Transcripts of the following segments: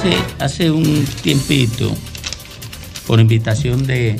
hace un tiempito, por invitación de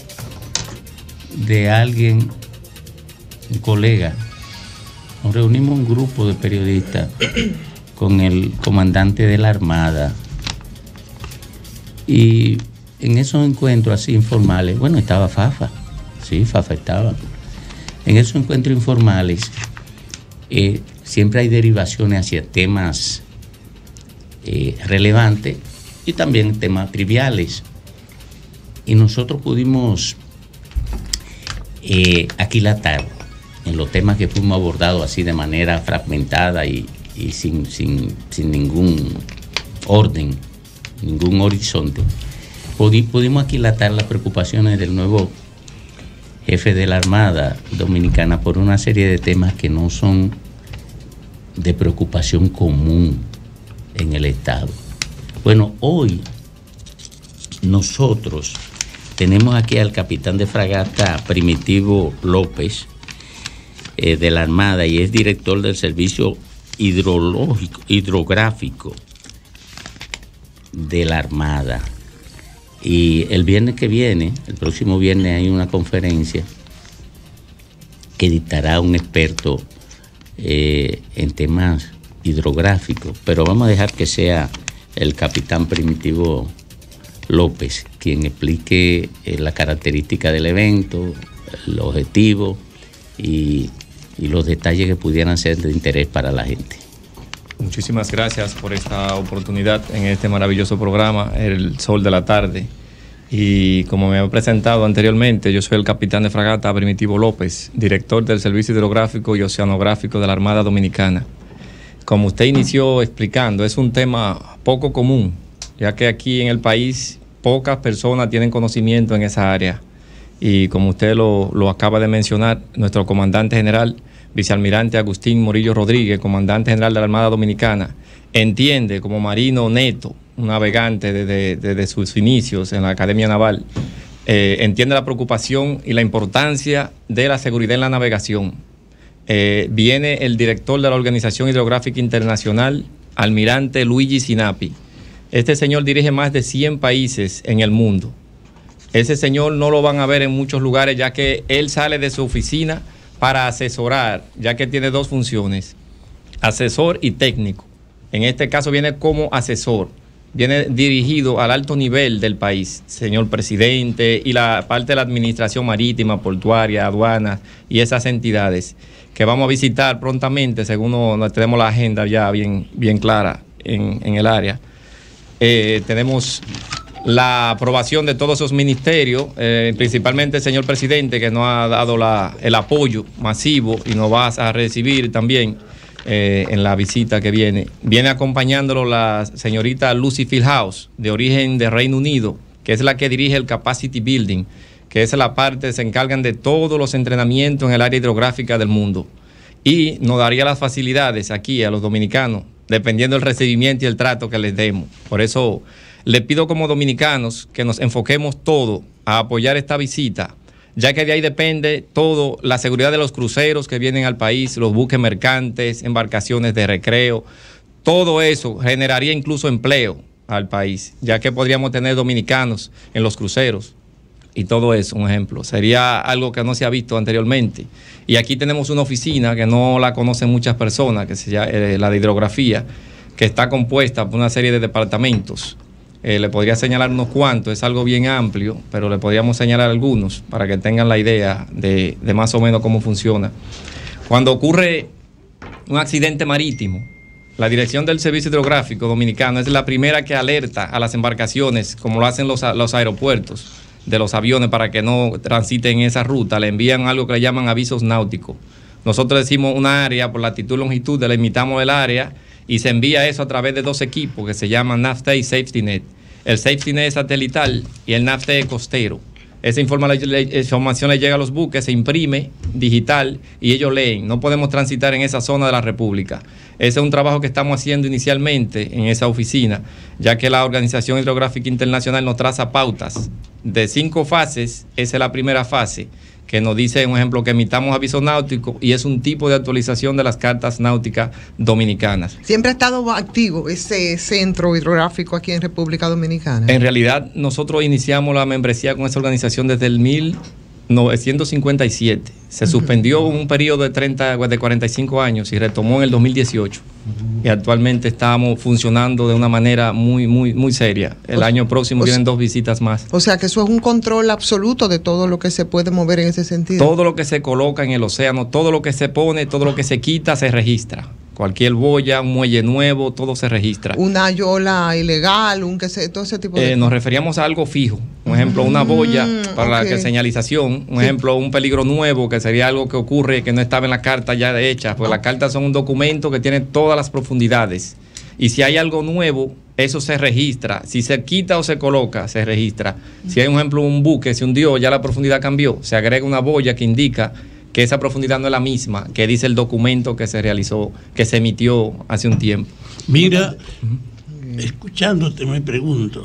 alguien, un colega, nos reunimos un grupo de periodistas con el comandante de la Armada. Y en esos encuentros así informales, bueno, estaba Fafa, sí, Fafa estaba. En esos encuentros informales siempre hay derivaciones hacia temas relevantes y también temas triviales. Y nosotros pudimos aquilatar en los temas que fuimos abordados así de manera fragmentada y sin ningún orden, ningún horizonte. Pudimos aquilatar las preocupaciones del nuevo jefe de la Armada Dominicana por una serie de temas que no son de preocupación común en el Estado. Bueno, hoy nosotros tenemos aquí al capitán de fragata Primitivo López de la Armada, y es director del Servicio Hidrográfico de la Armada. Y el viernes que viene, el próximo viernes, hay una conferencia que dictará un experto en temas hidrográficos, pero vamos a dejar que sea el capitán Primitivo López quien explique la característica del evento, el objetivo y los detalles que pudieran ser de interés para la gente. Muchísimas gracias por esta oportunidad en este maravilloso programa, El Sol de la Tarde. Y como me he presentado anteriormente, yo soy el capitán de fragata Primitivo López, director del Servicio Hidrográfico y Oceanográfico de la Armada Dominicana. Como usted inició explicando, es un tema poco común, ya que aquí en el país pocas personas tienen conocimiento en esa área. Y como usted lo acaba de mencionar, nuestro comandante general, vicealmirante Agustín Morillo Rodríguez, comandante general de la Armada Dominicana, entiende como marino neto, un navegante desde sus inicios en la Academia Naval, entiende la preocupación y la importancia de la seguridad en la navegación. Viene el director de la Organización Hidrográfica Internacional, almirante Luigi Sinapi. Este señor dirige más de 100 países en el mundo. Ese señor no lo van a ver en muchos lugares, ya que él sale de su oficina para asesorar, ya que tiene dos funciones, asesor y técnico. En este caso viene como asesor, viene dirigido al alto nivel del país, señor presidente, y la parte de la administración marítima, portuaria, aduanas y esas entidades que vamos a visitar prontamente, según tenemos la agenda ya bien clara en el área. Tenemos la aprobación de todos esos ministerios, principalmente el señor presidente, que nos ha dado el apoyo masivo y nos va a recibir también en la visita que viene. Viene acompañándolo la señorita Lucy Fieldhouse, de origen de Reino Unido, que es la que dirige el Capacity Building, que es la parte, se encargan de todos los entrenamientos en el área hidrográfica del mundo. Y nos daría las facilidades aquí a los dominicanos, dependiendo del recibimiento y el trato que les demos. Por eso le pido como dominicanos que nos enfoquemos todo a apoyar esta visita, ya que de ahí depende todo, la seguridad de los cruceros que vienen al país, los buques mercantes, embarcaciones de recreo. Todo eso generaría incluso empleo al país, ya que podríamos tener dominicanos en los cruceros. Y todo eso, un ejemplo, sería algo que no se ha visto anteriormente. Y aquí tenemos una oficina que no la conocen muchas personas, que se llama la de hidrografía, que está compuesta por una serie de departamentos. Le podría señalar unos cuantos, es algo bien amplio, pero le podríamos señalar algunos para que tengan la idea de más o menos cómo funciona. Cuando ocurre un accidente marítimo, la Dirección del Servicio Hidrográfico Dominicano es la primera que alerta a las embarcaciones, como lo hacen los aeropuertos de los aviones, para que no transiten esa ruta. Le envían algo que le llaman avisos náuticos. Nosotros decimos una área por latitud y longitud, delimitamos el área y se envía eso a través de dos equipos que se llaman NAVTE y Safety Net. El Safety Net es satelital y el NAVTE es costero. Esa información le llega a los buques, se imprime digital y ellos leen. No podemos transitar en esa zona de la República. Ese es un trabajo que estamos haciendo inicialmente en esa oficina, ya que la Organización Hidrográfica Internacional nos traza pautas de 5 fases. Esa es la primera fase, que nos dice, un ejemplo, que emitamos aviso náutico, y es un tipo de actualización de las cartas náuticas dominicanas. ¿Siempre ha estado activo ese centro hidrográfico aquí en República Dominicana? En realidad, nosotros iniciamos la membresía con esta organización desde el 1957. Se suspendió un periodo de 45 años y retomó en el 2018. Y actualmente estamos funcionando de una manera muy seria. El año próximo vienen 2 visitas más. O sea que eso es un control absoluto de todo lo que se puede mover en ese sentido. Todo lo que se coloca en el océano, todo lo que se pone, todo lo que se quita, se registra. Cualquier boya, un muelle nuevo, todo se registra. Una yola ilegal, todo ese tipo de... Nos referíamos a algo fijo. Un ejemplo, una boya para la señalización. Un ejemplo, un peligro nuevo, que sería algo que ocurre que no estaba en la carta ya hecha. Pues las cartas son un documento que tiene todas las profundidades. Y si hay algo nuevo, eso se registra. Si se quita o se coloca, se registra. Si hay, un ejemplo, un buque se hundió, ya la profundidad cambió. Se agrega una boya que indica que esa profundidad no es la misma, que dice el documento que se realizó, que se emitió hace un tiempo. Mira, escuchándote me pregunto,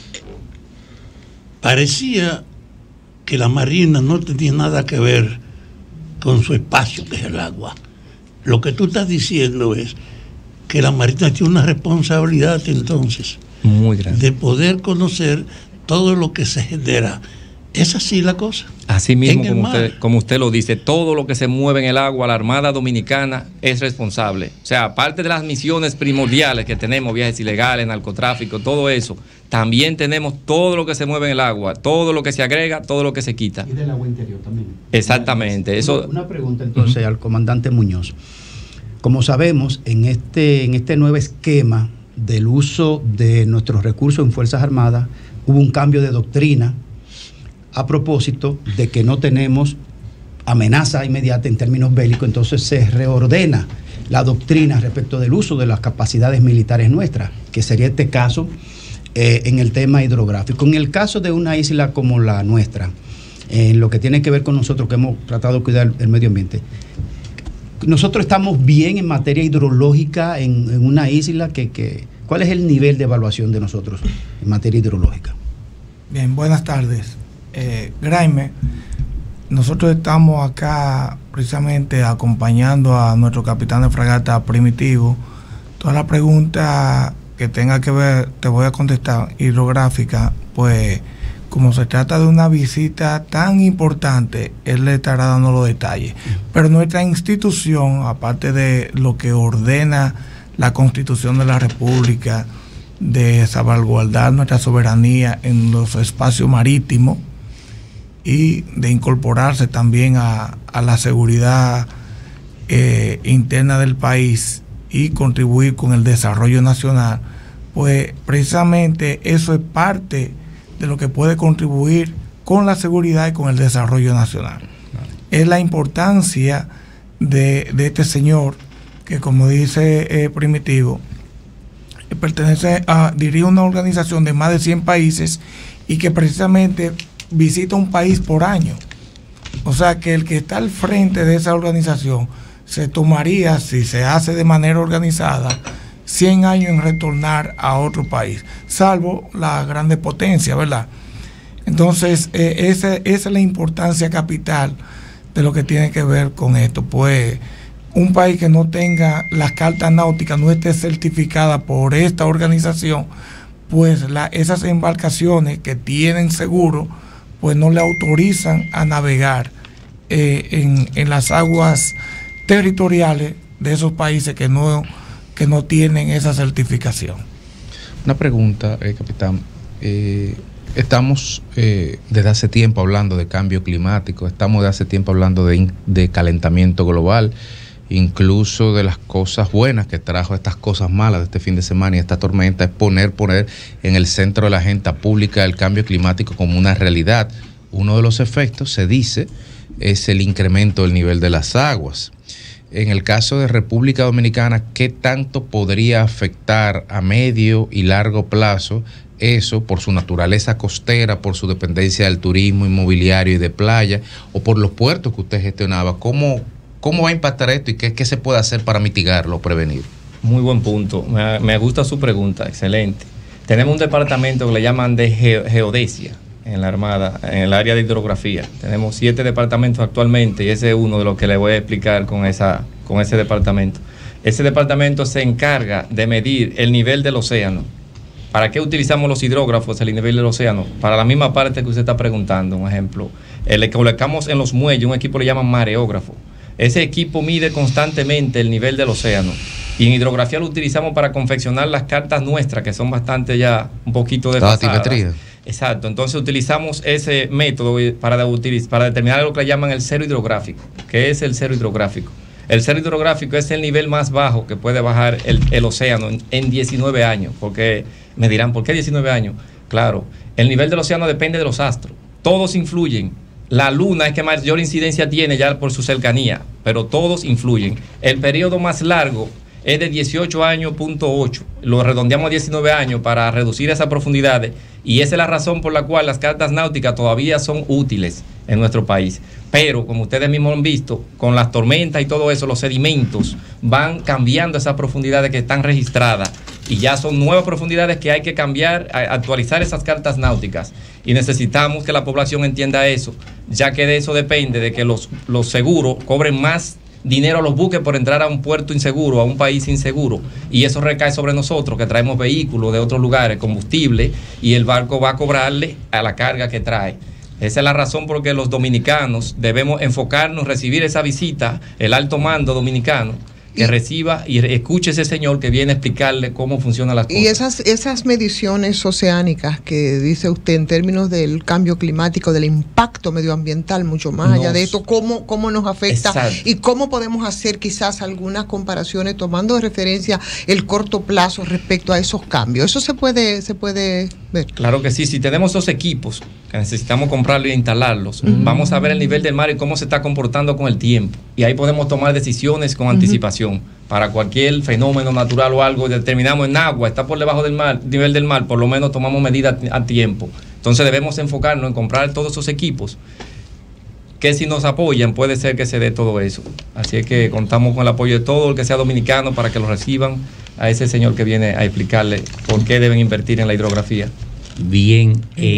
parecía que la Marina no tenía nada que ver con su espacio, que es el agua. Lo que tú estás diciendo es que la Marina tiene una responsabilidad entonces muy grande de poder conocer todo lo que se genera. ¿Es así la cosa? Así mismo, como usted lo dice, todo lo que se mueve en el agua, la Armada Dominicana es responsable. O sea, aparte de las misiones primordiales que tenemos, viajes ilegales, narcotráfico, todo eso, también tenemos todo lo que se mueve en el agua, todo lo que se agrega, todo lo que se quita. Y del agua interior también. Exactamente. Una pregunta entonces al comandante Muñoz. Como sabemos, en este nuevo esquema del uso de nuestros recursos en Fuerzas Armadas, hubo un cambio de doctrina a propósito de que no tenemos amenaza inmediata en términos bélicos. Entonces se reordena la doctrina respecto del uso de las capacidades militares nuestras, que sería este caso en el tema hidrográfico. En el caso de una isla como la nuestra, en lo que tiene que ver con nosotros que hemos tratado de cuidar el medio ambiente, nosotros estamos bien en materia hidrológica en una isla ¿cuál es el nivel de evaluación de nosotros en materia hidrológica? Bien, buenas tardes. Graeme, nosotros estamos acá precisamente acompañando a nuestro capitán de fragata Primitivo. Toda la pregunta que tenga que ver, te voy a contestar, hidrográfica, pues como se trata de una visita tan importante, él le estará dando los detalles. Pero nuestra institución, aparte de lo que ordena la Constitución de la República, de salvaguardar nuestra soberanía en los espacios marítimos, y de incorporarse también a la seguridad interna del país y contribuir con el desarrollo nacional, pues precisamente eso es parte de lo que puede contribuir con la seguridad y con el desarrollo nacional. Es la importancia de este señor que, como dice Primitivo, dirige una organización de más de 100 países y que precisamente visita un país por año. O sea que el que está al frente de esa organización se tomaría, si se hace de manera organizada, 100 años en retornar a otro país, salvo la grande potencia, ¿verdad? Entonces, esa es la importancia capital de lo que tiene que ver con esto. Pues un país que no tenga las cartas náuticas, no esté certificada por esta organización, pues esas embarcaciones que tienen seguro, pues no le autorizan a navegar en las aguas territoriales de esos países que no tienen esa certificación. Una pregunta, capitán. Estamos desde hace tiempo hablando de cambio climático, estamos desde hace tiempo hablando de calentamiento global, incluso de las cosas buenas que trajo estas cosas malas de este fin de semana y esta tormenta, es poner en el centro de la agenda pública el cambio climático como una realidad. Uno de los efectos, se dice, es el incremento del nivel de las aguas. En el caso de República Dominicana, ¿qué tanto podría afectar a medio y largo plazo eso por su naturaleza costera, por su dependencia del turismo inmobiliario y de playa, o por los puertos que usted gestionaba? ¿Cómo va a impactar esto y qué se puede hacer para mitigarlo o prevenir? Muy buen punto. Me gusta su pregunta, excelente. Tenemos un departamento que le llaman de geodesia, en la Armada, en el área de hidrografía. Tenemos 7 departamentos actualmente y ese es uno de los que le voy a explicar con ese departamento. Ese departamento se encarga de medir el nivel del océano. ¿Para qué utilizamos los hidrógrafos, el nivel del océano? Para la misma parte que usted está preguntando, un ejemplo. Le colocamos en los muelles un equipo que le llaman mareógrafo. Ese equipo mide constantemente el nivel del océano. Y en hidrografía lo utilizamos para confeccionar las cartas nuestras, que son bastante ya un poquito desfasadas. Batimetría. Exacto. Entonces utilizamos ese método para determinar lo que le llaman el cero hidrográfico. ¿Qué es el cero hidrográfico? El cero hidrográfico es el nivel más bajo que puede bajar el océano en 19 años. Porque me dirán, ¿por qué 19 años? Claro, el nivel del océano depende de los astros. Todos influyen. La luna es que mayor incidencia tiene ya por su cercanía, pero todos influyen. El periodo más largo es de 18 años, .8. Lo redondeamos a 19 años para reducir esas profundidades y esa es la razón por la cual las cartas náuticas todavía son útiles en nuestro país. Pero, como ustedes mismos han visto, con las tormentas y todo eso, los sedimentos van cambiando esas profundidades que están registradas y ya son nuevas profundidades que hay que cambiar, actualizar esas cartas náuticas. Y necesitamos que la población entienda eso, ya que de eso depende de que los seguros cobren más dinero a los buques por entrar a un puerto inseguro, a un país inseguro, y eso recae sobre nosotros que traemos vehículos de otros lugares, combustible, y el barco va a cobrarle a la carga que trae. Esa es la razón por que los dominicanos debemos enfocarnos, recibir esa visita, el alto mando dominicano, que reciba y escuche ese señor que viene a explicarle cómo funcionan las cosas. Y esas mediciones oceánicas que dice usted en términos del cambio climático, del impacto medioambiental, mucho más allá de esto, cómo nos afecta. Exacto. Y cómo podemos hacer quizás algunas comparaciones tomando de referencia el corto plazo respecto a esos cambios. Eso se puede ver. Claro que sí, si tenemos esos equipos que necesitamos comprarlos e instalarlos, vamos a ver el nivel del mar y cómo se está comportando con el tiempo. Y ahí podemos tomar decisiones con anticipación. Para cualquier fenómeno natural o algo, determinamos en agua, está por debajo del mar, nivel del mar, por lo menos tomamos medidas a tiempo. Entonces debemos enfocarnos en comprar todos esos equipos que si nos apoyan puede ser que se dé todo eso. Así es que contamos con el apoyo de todo el que sea dominicano para que lo reciban a ese señor que viene a explicarle por qué deben invertir en la hidrografía. Bien,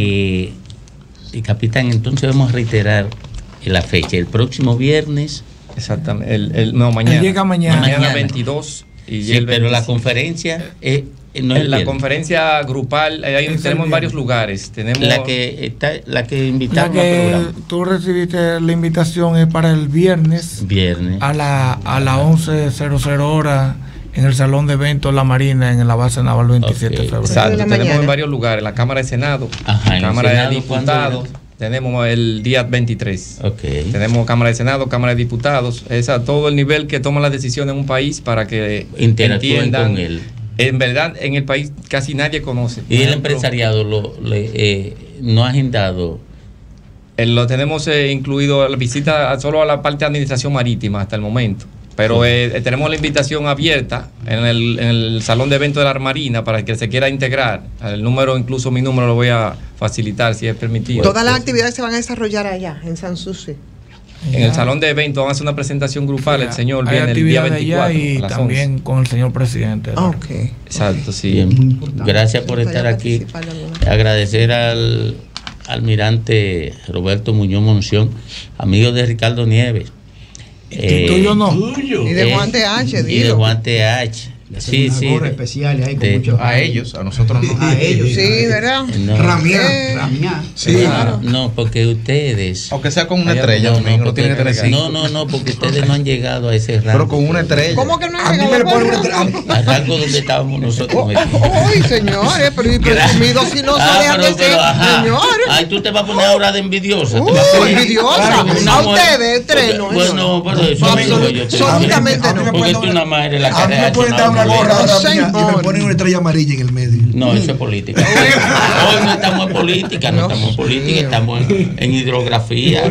capitán, entonces vamos a reiterar la fecha, el próximo viernes. Exactamente, mañana. Llega mañana. Mañana 22 y sí, el 25. Pero la conferencia no es la conferencia grupal, tenemos en varios lugares. Tenemos la que invitaron al programa. Tú recibiste la invitación es para el viernes a las 11:00 horas en el salón de eventos La Marina en la base naval 27 de febrero. Exacto, tenemos en varios lugares, la Cámara de Senado, Cámara de Diputados. Tenemos el día 23. Tenemos Cámara de Senado, Cámara de Diputados. Todo el nivel que toma las decisiones en un país para que interactúen con él. En verdad, en el país casi nadie conoce. ¿Y el empresariado no ha agendado? Lo tenemos incluido la visita solo a la parte de administración marítima hasta el momento. Pero tenemos la invitación abierta en el salón de eventos de la Marina para el que se quiera integrar. El número, incluso mi número, lo voy a facilitar si es permitido. Todas las actividades se van a desarrollar allá, en Sanssouci. En el salón de eventos vamos a hacer una presentación grupal. El señor viene el día 24 y también 11. Con el señor presidente. Exacto, sí. Bien. Gracias por estar aquí. Agradecer al almirante Roberto Muñoz Monción, amigo de Ricardo Nieves. Tuyo no. Y de Juan TH. Y de Juan TH. Sí. especiales ahí con muchos. A ellos, a nosotros no. A ellos. Sí, ¿verdad? Ramiá. Sí, claro. No, porque ustedes. Aunque sea con una estrella, no tiene que tener 5. No, porque ustedes no han llegado a ese rango. Pero con una estrella. ¿Cómo que no A han mí llegado me le ponen una estrella. Al rango donde estábamos nosotros. Uy, señores, pero presumidos si no se dejan de ser, señores. Ay, tú te vas a poner ahora de envidiosa. Envidiosa. A ustedes, tres, no. Bueno, pero eso mismo yo te absolutamente no. Porque tú nada más eres la A mí me pueden dar una gorra y me ponen una estrella amarilla en el medio. No, eso es política. Hoy no estamos en política, estamos en hidrografía,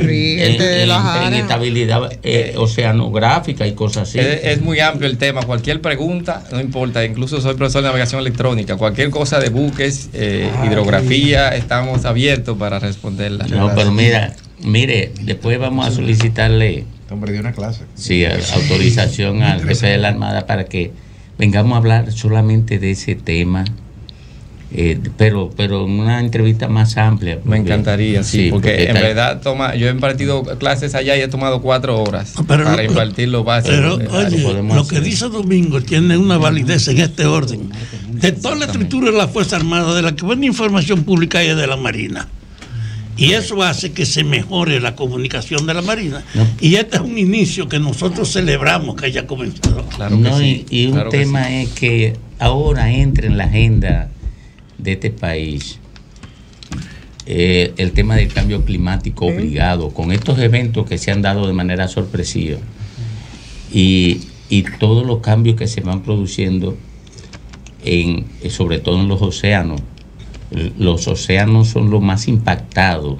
en estabilidad oceanográfica y cosas así. Es muy amplio el tema, cualquier pregunta, no importa, incluso soy profesor de navegación electrónica, cualquier cosa de buques, hidrografía, estamos abiertos para responderla. No, pero mire, después vamos a solicitarle una clase. Sí, autorización al jefe de la Armada para que vengamos a hablar solamente de ese tema pero en una entrevista más amplia. Me encantaría, sí, porque en verdad yo he impartido clases allá y he tomado 4 horas para impartir lo básico. Pero oye, lo que dice Domingo tiene una validez en este orden. De toda la estructura de la Fuerza Armada, de la que buena información pública es de la Marina. Y eso hace que se mejore la comunicación de la Marina. No. Y este es un inicio que nosotros celebramos que haya comenzado. Claro que sí. Y un tema es que ahora entra en la agenda de este país el tema del cambio climático obligado, con estos eventos que se han dado de manera sorpresiva y todos los cambios que se van produciendo sobre todo en los océanos. Los océanos son los más impactados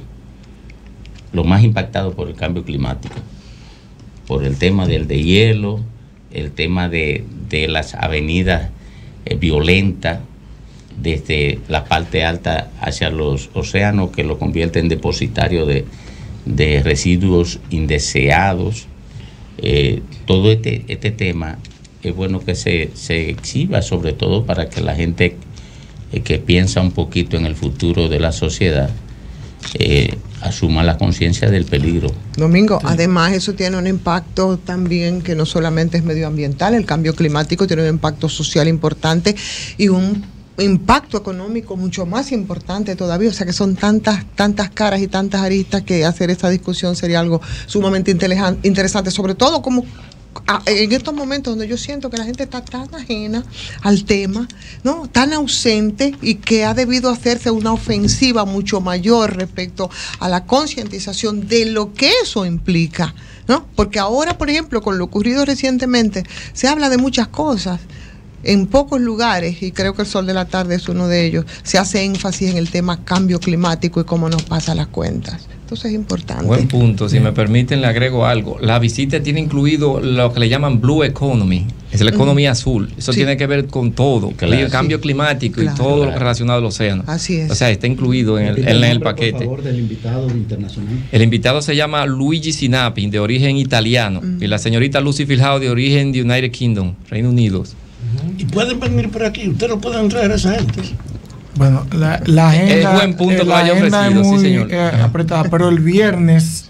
por el cambio climático, por el tema del deshielo, el tema de las avenidas violentas desde la parte alta hacia los océanos, que lo convierte en depositario de residuos indeseados. Todo este tema es bueno que se exhiba, sobre todo para que la gente que piensa un poquito en el futuro de la sociedad asuma la conciencia del peligro. Domingo, además eso tiene un impacto también que no solamente es medioambiental, el cambio climático tiene un impacto social importante y un impacto económico mucho más importante todavía, o sea que son tantas caras y tantas aristas que hacer esta discusión sería algo sumamente interesante, sobre todo como en estos momentos donde yo siento que la gente está tan ajena al tema, ¿no? Tan ausente, y que ha debido hacerse una ofensiva mucho mayor respecto a la concientización de lo que eso implica, ¿no? Porque ahora, por ejemplo, con lo ocurrido recientemente, se habla de muchas cosas. En pocos lugares, y creo que el Sol de la Tarde es uno de ellos, se hace énfasis en el tema cambio climático y cómo nos pasa las cuentas. Entonces es importante. Buen punto. Si me permiten, le agrego algo. La visita tiene incluido lo que le llaman Blue Economy. Es la economía azul. Eso tiene que ver con todo. Claro, el cambio climático y todo lo relacionado al océano. Así es. O sea, está incluido en el paquete. Por favor, del invitado internacional. El invitado se llama Luigi Sinapi, de origen italiano, y la señorita Lucy Filhao, de origen de United Kingdom, Reino Unido. Y pueden venir por aquí, ustedes lo pueden traer a esa gente. Bueno, la agenda, es buen punto que la haya agenda ofrecido, es muy sí, señor. Apretada, pero el viernes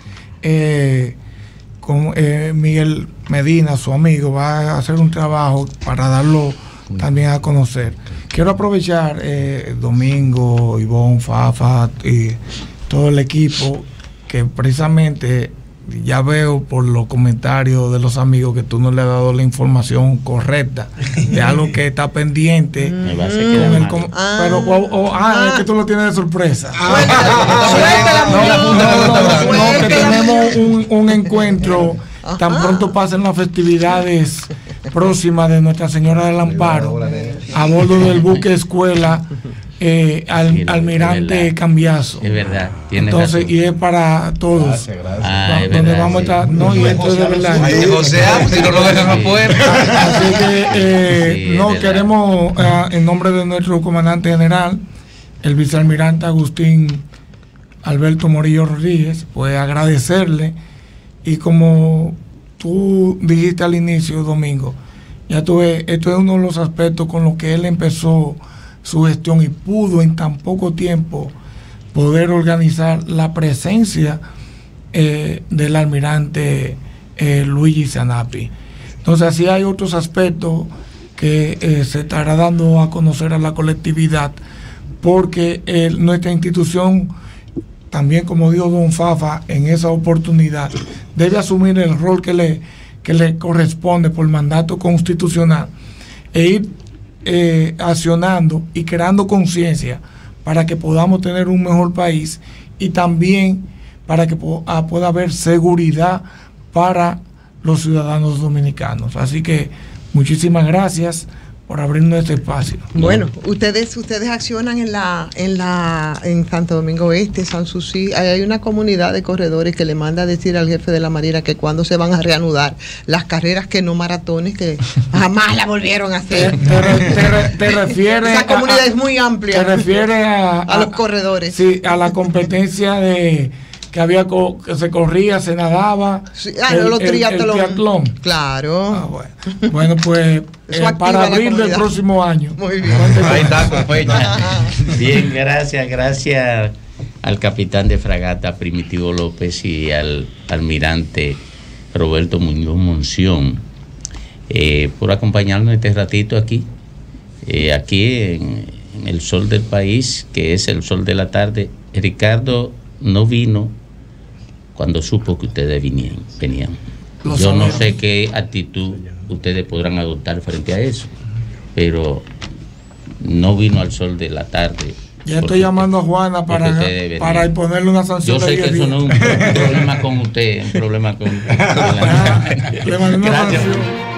con Miguel Medina, su amigo, va a hacer un trabajo para darlo también a conocer. Quiero aprovechar Domingo, Ivonne, Fafa y todo el equipo, que precisamente ya veo por los comentarios de los amigos que tú no le has dado la información correcta de algo que está pendiente. Me va a hacer quedar mal. Pero es que tú lo tienes de sorpresa. Que tenemos un encuentro tan pronto pasen las festividades próximas de Nuestra Señora del Amparo a bordo del buque escuela Almirante Cambiazo. Es verdad. Entonces, razón. Y es para todos. Gracias. Donde vamos a estar. No, y esto es de verdad. Si no lo dejan afuera. Así que queremos, en nombre de nuestro comandante general, el vicealmirante Agustín Alberto Morillo Rodríguez, pues agradecerle. Y como tú dijiste al inicio, Domingo, ya tú ves, esto es uno de los aspectos con los que él empezó su gestión y pudo en tan poco tiempo poder organizar la presencia del almirante Luigi Sinapi. Entonces así hay otros aspectos que se estará dando a conocer a la colectividad, porque nuestra institución, también como dijo don Fafa, en esa oportunidad debe asumir el rol que le corresponde por mandato constitucional e ir accionando y creando conciencia para que podamos tener un mejor país, y también para que pueda haber seguridad para los ciudadanos dominicanos. Así que muchísimas gracias por abrirnos este espacio. Bueno, ustedes accionan en Santo Domingo Este, Sanssouci. Hay una comunidad de corredores que le manda a decir al jefe de la Marina que cuando se van a reanudar las carreras, que no maratones, que jamás la volvieron a hacer. Te refieres, esa comunidad es muy amplia. Te refieres a los corredores. Sí, a la competencia de que había que se corría, se nadaba. Sí, el triatlón. Claro. Bueno, pues para abril del próximo año. Muy bien. Ahí está, con fecha. Bien, gracias al capitán de fragata Primitivo López y al almirante Roberto Muñoz Monción por acompañarnos este ratito aquí en el sol del país, que es el sol de la tarde. Ricardo no vino cuando supo que ustedes venían. Yo no sé qué actitud ustedes podrán adoptar frente a eso, pero no vino al sol de la tarde. Ya estoy llamando a Juana para imponerle una sanción. Yo sé que eso no es un problema con usted, es un problema con le mandé una sanción.